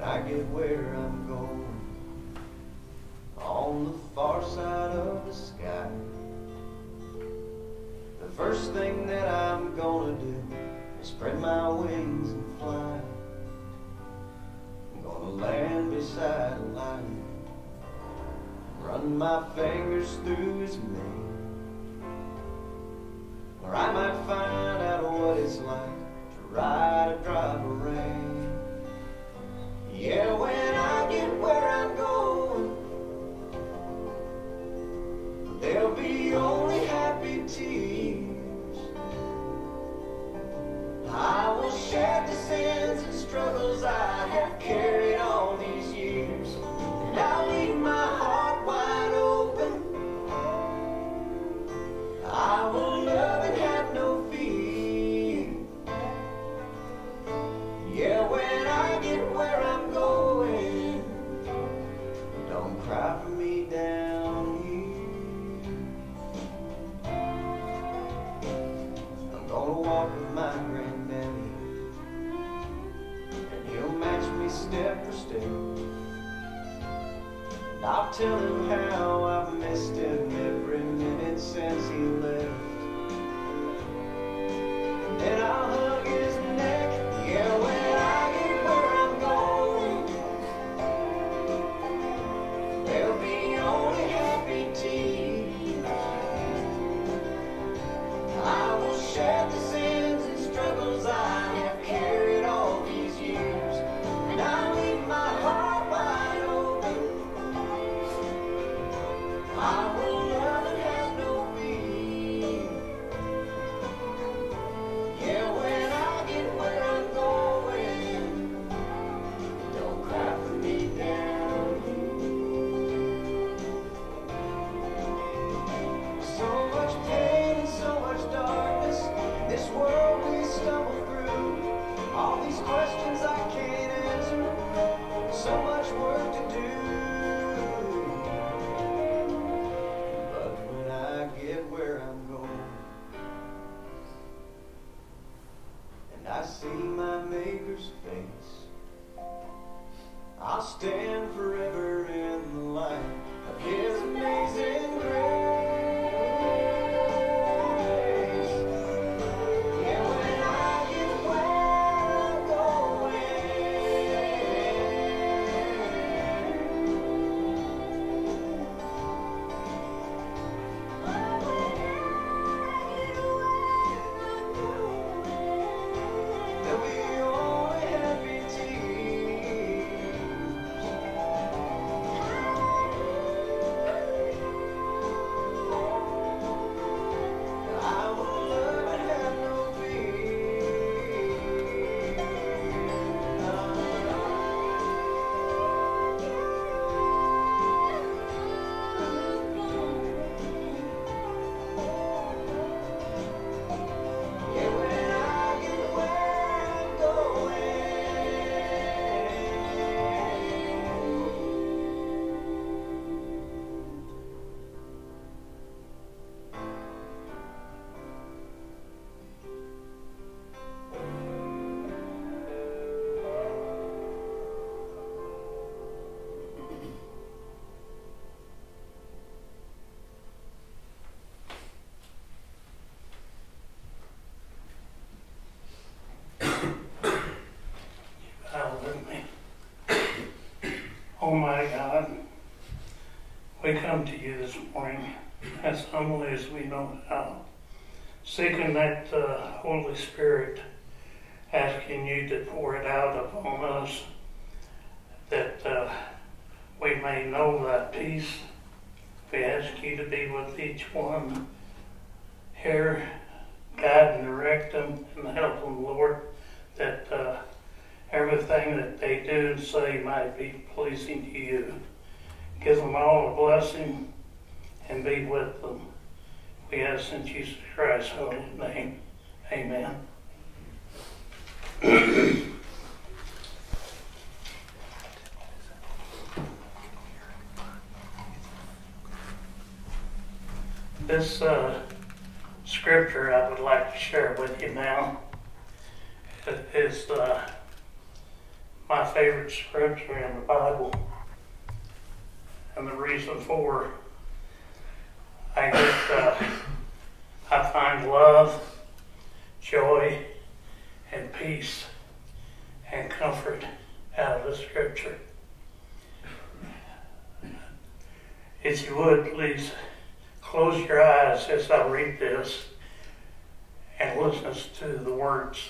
I get where I'm going, on the far side of the sky, the first thing that I'm gonna do is spread my wings and fly. I'm gonna land beside a lion, run my fingers through his mane, or I might find out what it's like to ride a drive of rain. Yeah, when I get where I'm going, there'll be only happy tears. I will shed the sins and struggles I have carried all these years, and I'll leave my heart wide open. I will love and have no fear. Yeah, when I get where I'm going, don't cry for me down here. I'm gonna walk with my granddaddy, and he'll match me step for step. And I'll tell him how I've missed him every minute since he left. And then I'll hug his neck. Yeah, when I get where I'm going, there'll be only happy tears. I will shed the sins and struggles I have carried all these years, and I'll leave my heart wide open. I will love and have no fear. Yeah, when I get where I'm going, don't cry for me down here. So much pain and so much darkness in this world we stumble through. All these questions I can't answer, so much work to do. But when I get where I'm going, and I see my Maker's face, I'll stand forever in the light of His amazing grace. Yeah, when I get where I'm going, there'll be only happy tears. I will love and have no Yeah, when I get where I'm going. Bow with me. Almighty God, we come to you this morning as humbly as we know how, seeking that Holy Spirit, asking you to pour it out upon us, that we may know that peace. We ask you to be with each one here, guide and direct them and help them, Lord, that everything that they do and say might be pleasing to you. Give them all a blessing and be with them. We ask in Jesus Christ's holy name. Amen. This scripture I would like to share with you now is my my favorite scripture in the Bible. And the reason for I find love, joy, and peace and comfort out of the scripture. If you would, please close your eyes as I read this and listen to the words.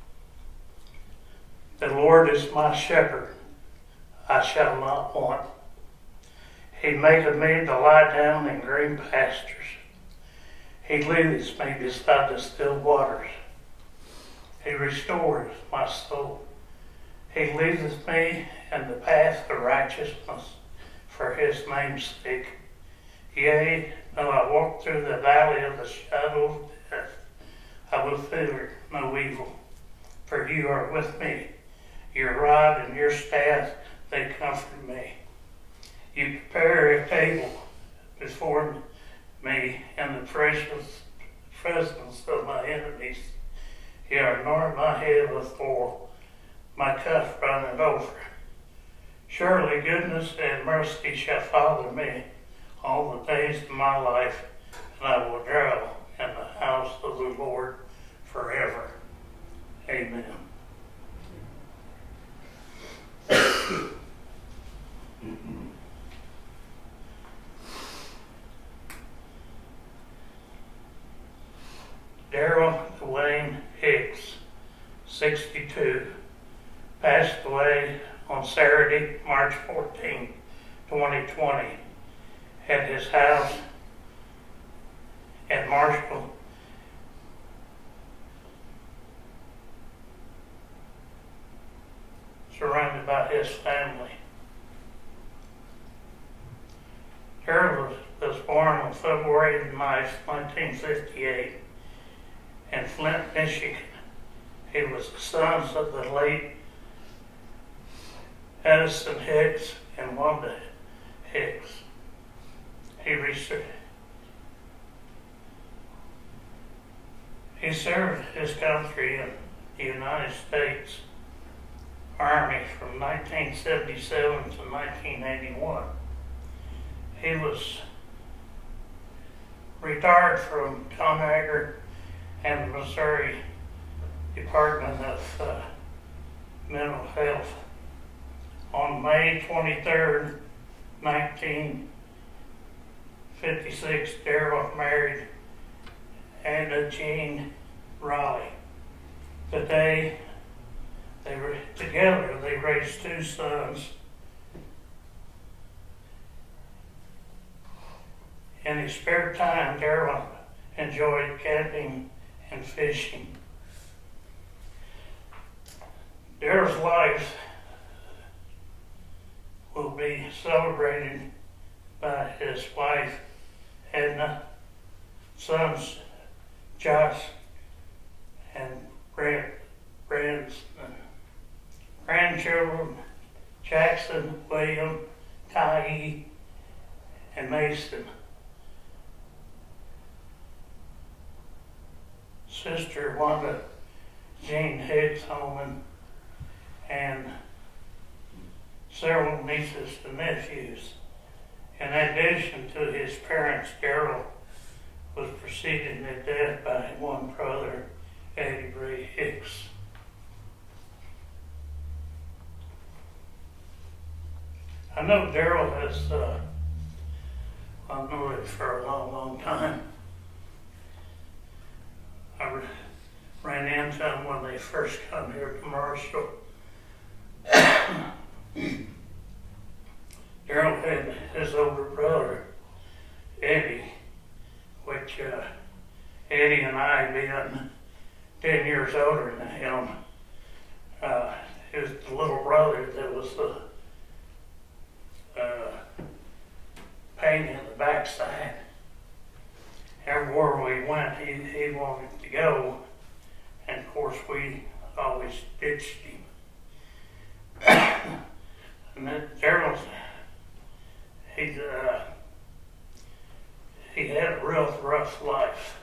The Lord is my shepherd, I shall not want. He maketh me to lie down in green pastures. He leadeth me beside the still waters. He restoreth my soul. He leadeth me in the path of righteousness for his name's sake. Yea, though I walk through the valley of the shadow of death, I will fear no evil, for you are with me. Your rod and your staff, they comfort me. You prepare a table before me in the precious presence of my enemies. You anoint my head with oil, my cup runneth over. Surely goodness and mercy shall follow me all the days of my life, and I will dwell in the house of the Lord forever. Amen. Darrell Dwayne Hicks, 62, passed away on Saturday, March 14, 2020, at his house in Marshall, surrounded by his family. Darrell was born on February 9, 1958, in Flint, Michigan. He was the son of the late Addison Hicks and Wanda Hicks. He served his country in the United States Army from 1977 to 1981. He was retired from ConAgra and the Missouri Department of Mental Health. On May 23rd, 1956, Darrell married Anna Jean Raleigh. Today, they were together. They raised 2 sons. In his spare time, Darrell enjoyed camping and fishing. Darrell's life will be celebrated by his wife, Edna, sons, Josh and Branson, grandchildren, Jackson, William, Ty, and Mason. Sister Wanda Jean Hicks Holman, and several nieces and nephews. In addition to his parents, Darrell was preceded to death by one brother, Eddie Ray Hicks. I know Darrell has, I've known him for a long, long time. I ran into him when they first come here to Marshall. Darrell had his older brother, Eddie, which Eddie and I being 10 years older than him, he was the little brother that was the pain in the backside. Everywhere we went, he wanted to go, and of course we always ditched him. And then Darrell, he had a real rough life.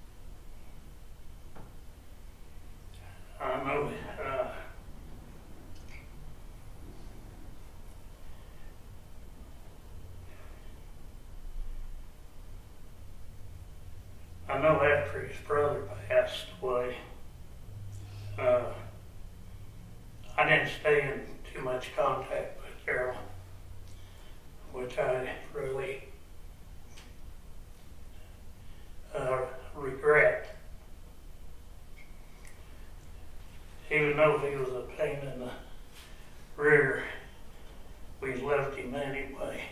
I know I know after his brother passed away, I didn't stay in too much contact with Daryl, which I really regret. Even though he was a pain in the rear, we left him anyway.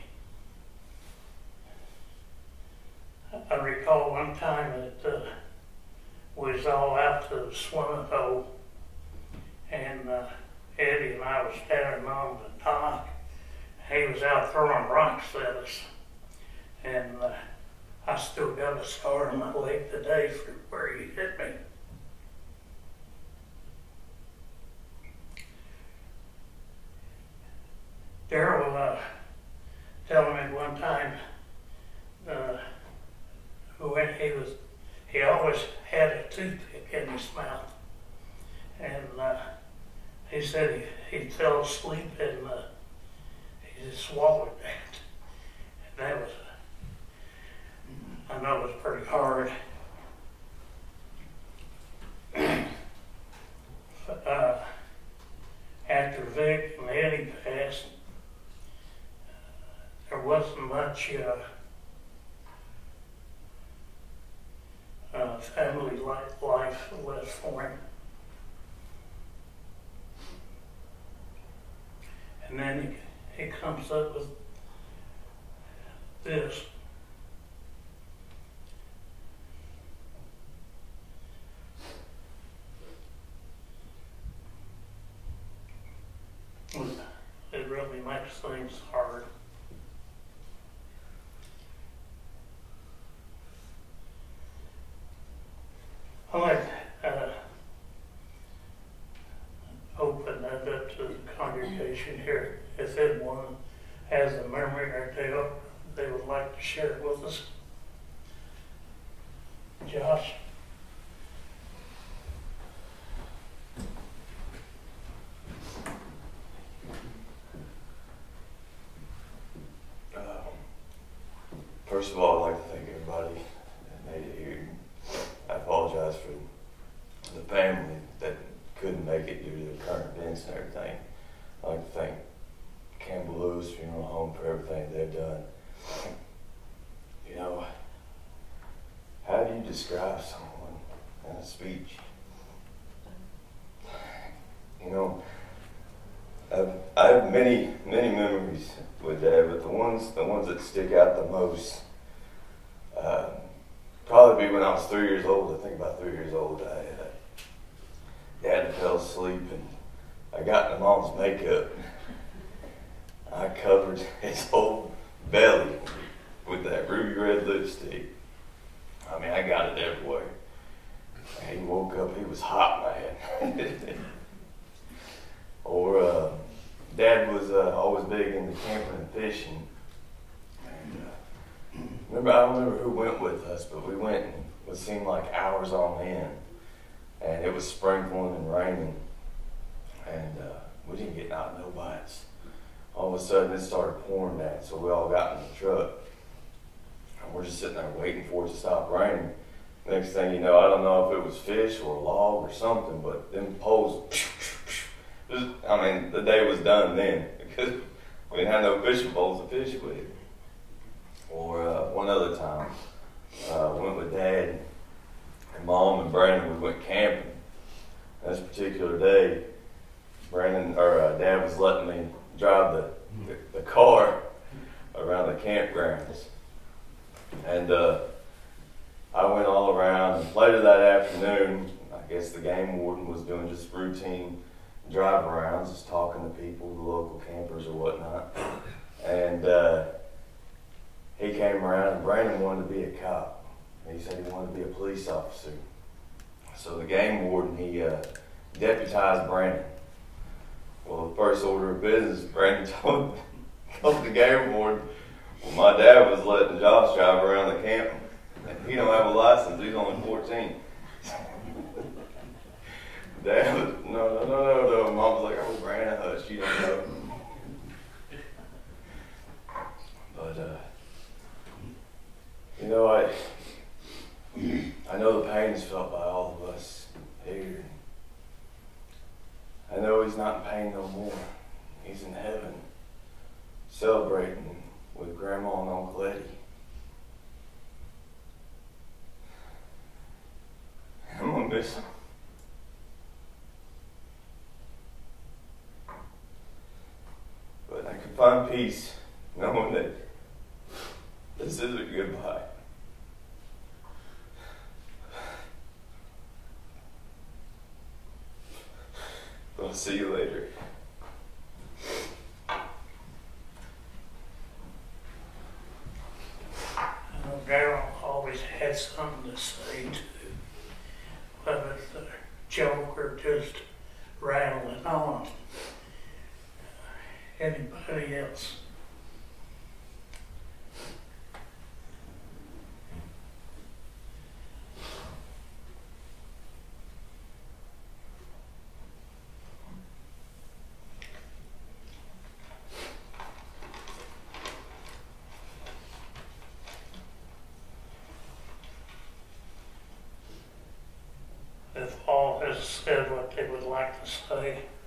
I recall one time that we was all out to the swimming hole, and Eddie and I was standing on the dock. He was out throwing rocks at us, and I still got a scar on my leg today for where he hit me. Daryl telling me one time when he always had a toothpick in his mouth, and he said he fell asleep and he just swallowed that, and that was, I know it was pretty hard. After Vic and Eddie passed, there wasn't much family life left for him. And then he comes up with this. It really makes things hard. I'd like to open that up to the congregation here. If anyone has a memory or tale they would like to share with us. Josh? First of all, I'd like to thank everybody that made it here. I apologize for the family that couldn't make it due to the current events and everything. I'd like to thank Campbell Lewis Funeral Home for everything they've done. You know, how do you describe someone in a speech? You know, I have many memories with Dad, but the ones that stick out the most, probably be when I was 3 years old. I think about 3 years old, Dad fell asleep and I got in Mom's makeup. I covered his whole belly with that ruby red lipstick. I mean, I got it everywhere. He woke up, he was hot, man. Or Dad was always big into camping and fishing. And I don't remember who went with us, but we went and it seemed like hours on end. And it was sprinkling and raining. And we didn't get out no bites. All of a sudden it started pouring down, so we all got in the truck. And we're just sitting there waiting for it to stop raining. Next thing you know, I don't know if it was fish or a log or something, but them poles, I mean, the day was done then because we didn't have no fishing poles to fish with. Or one other time, went with Dad and Mom and Brandon. We went camping. This particular day, Dad was letting me drive the car around the campgrounds, and I went all around. And later that afternoon, I guess the game warden was doing just routine drive-arounds, just talking to people, the local campers or whatnot. And he came around, and Brandon wanted to be a cop. He said he wanted to be a police officer. So the game warden, he deputized Brandon. Well, the first order of business, Brandon told the game warden, well, my dad was letting Josh drive around the camp. He don't have a license, he's only 14. Dad was, no. Mom was like, oh, Brandon, hush, you don't know. But, you know, more. He's in heaven, celebrating with Grandma and Uncle Eddie. I'm gonna miss him. But I can find peace knowing that this isn't goodbye. I'll see you later. Daryl always had something to say too, whether it's a joke or just rattling on. Anybody else? If all has said what they would like to say,